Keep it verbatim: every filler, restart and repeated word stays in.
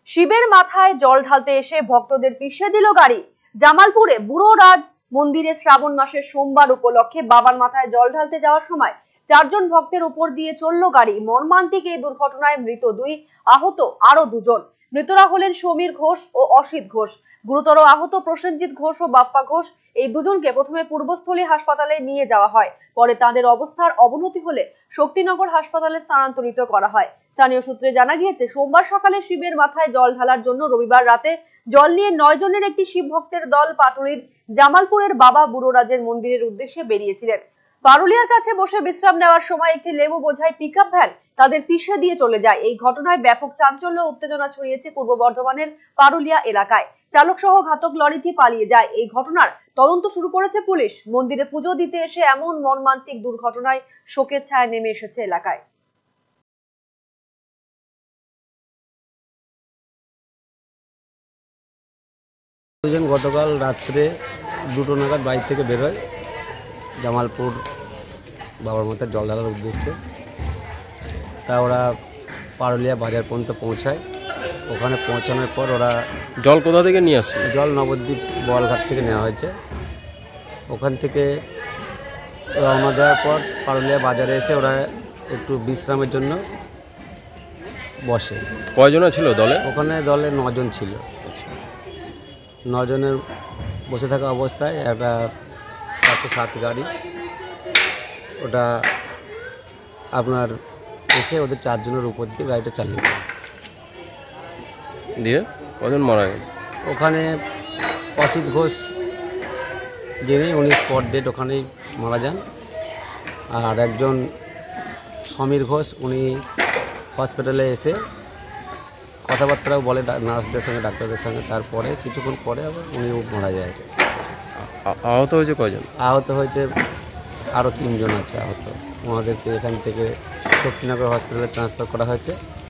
শিবের মাথায় জল ঢালতে এসে ভক্তদের পিষে দিল গাড়ি। জামালপুরে বুড়ো রাজ মন্দিরে শ্রাবণ মাসের সোমবার উপলক্ষে বাবার মাথায় জল ঢালতে যাওয়ার সময় চারজন ভক্তের উপর দিয়ে চলল গাড়ি। মর্মান্তিক এই দুর্ঘটনায় মৃত দুই, আহত আরো দুজন। মৃতরা হলেন সমীর ঘোষ ও অসিত ঘোষ। গুরুতর আহত প্রসেনজিৎ ঘোষ ও বাপ্পা ঘোষ। এই দুজনকে প্রথমে পূর্বস্থলী হাসপাতালে নিয়ে যাওয়া হয়, পরে তাদের অবস্থার অবনতি হলে শক্তিনগর হাসপাতালে স্থানান্তরিত করা হয়। স্থানীয় সূত্রে জানা গিয়েছে, সোমবার সকালে শিবের মাথায় জল ঢালার জন্য রবিবার রাতে জল নিয়ে নয় জনের একটি শিব ভক্তের দল পাটুলির জামালপুরের বাবা বুড়োরাজের মন্দিরের উদ্দেশ্যে বেরিয়েছিলেন। পারুলিয়ার কাছে বসে বিশ্রাম নেওয়ার সময় একটি লেবু বোঝাই পিকআপ ভ্যান তাদের পিষে দিয়ে চলে যায়। এই ঘটনায় ব্যাপক চাঞ্চল্য ও উত্তেজনা ছড়িয়েছে পূর্ব বর্ধমানের পারুলিয়া এলাকায়। চালক সহ ঘাতক লরিটি পালিয়ে যায়। এই ঘটনার তদন্ত শুরু করেছে পুলিশ। মন্দিরে পুজো দিতে এসে এমন মর্মান্তিক দুর্ঘটনায় শোকের ছায়া নেমে এসেছে এলাকায়। গতকাল রাত্রে দুটো নাগাদ বাড়ি থেকে বেরোয় জামালপুর বাবার মাথায় জল ঢালার উদ্দেশ্যে। তা ওরা পারুলিয়া বাজার পর্যন্ত পৌঁছায়। ওখানে পৌঁছানোর পর ওরা জল কোথা থেকে নিয়ে আসছে? জল নবদ্বীপ বোয়ালঘাট থেকে নেওয়া হয়েছে। ওখান থেকে রওনা দেওয়ার পর পারুলিয়া বাজারে এসে ওরা একটু বিশ্রামের জন্য বসে। কয়জনা ছিল দলে? ওখানে দলে নজন ছিল। নজনের বসে থাকা অবস্থায় একটা পাঁচশো সাত গাড়ি ওটা আপনার এসে ওদের চারজনের উপর দিয়ে গাড়িটা চালিয়ে দেয়। দিয়ে কজন মারা গেল? ওখানে অসিত ঘোষ যিনি উনি স্পট ডেট ওখানেই মারা যান। আর একজন সমীর ঘোষ উনি হসপিটালে এসে কথাবার্তাও বলে নার্সদের সঙ্গে, ডাক্তারদের সঙ্গে। তারপরে কিছুক্ষণ পরে আবার উনিও মারা যায়। আহত হয়েছে কয়জন? আহত হয়েছে আরও তিনজন আছে আহত। ওনাদেরকে এখান থেকে শক্তিনগর হসপিটালে ট্রান্সফার করা হয়েছে।